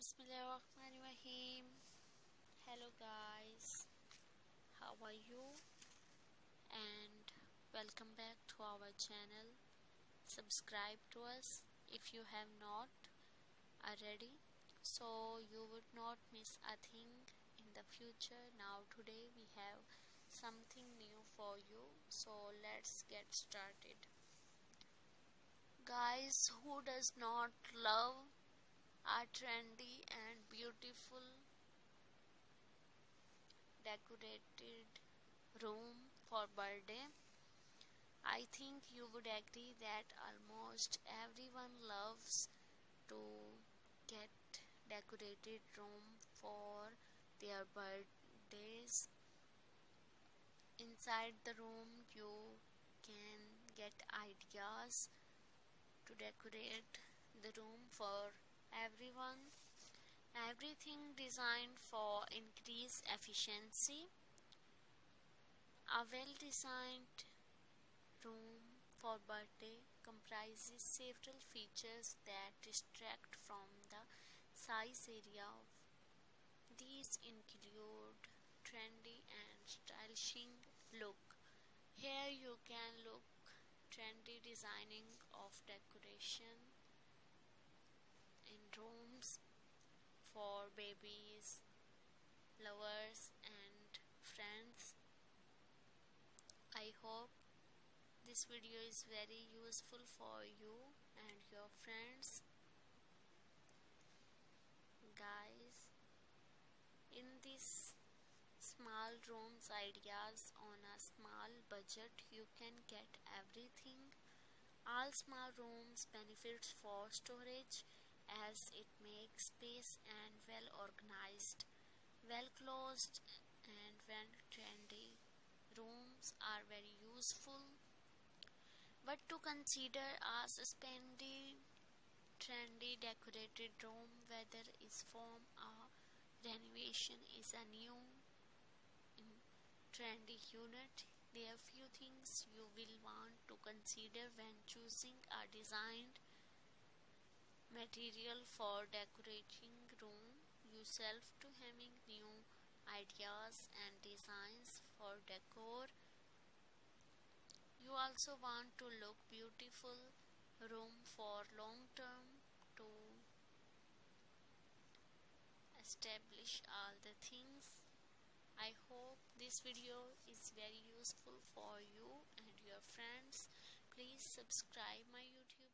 Bismillahirrahmanirrahim. Hello guys, how are you? And welcome back to our channel. Subscribe to us if you have not already, so you would not miss a thing in the future. Now today we have something new for you, so let's get started. Guys, who does not love a trendy and beautiful decorated room for birthday? I think you would agree that almost everyone loves to get decorated room for their birthdays. Inside the room you can get ideas to decorate the room for everyone. Everything designed for increased efficiency. A well-designed room for birthday comprises several features that distract from the size area. These include trendy and stylish look. Here you can look trendy designing of decoration in rooms for babies, lovers and friends. I hope this video is very useful for you and your friends. Guys, in this small rooms ideas on a small budget, you can get everything. All small rooms benefits for storage as it makes space and well organized, well closed and well trendy. Rooms are very useful, but to consider a suspended trendy decorated room, whether is from a renovation is a new trendy unit. There are few things you will want to consider when choosing a designed material for decorating room yourself. To having new ideas and designs for decor, you also want to look beautiful room for long term. To establish all the things, I hope this video is very useful for you and your friends. Please subscribe my YouTube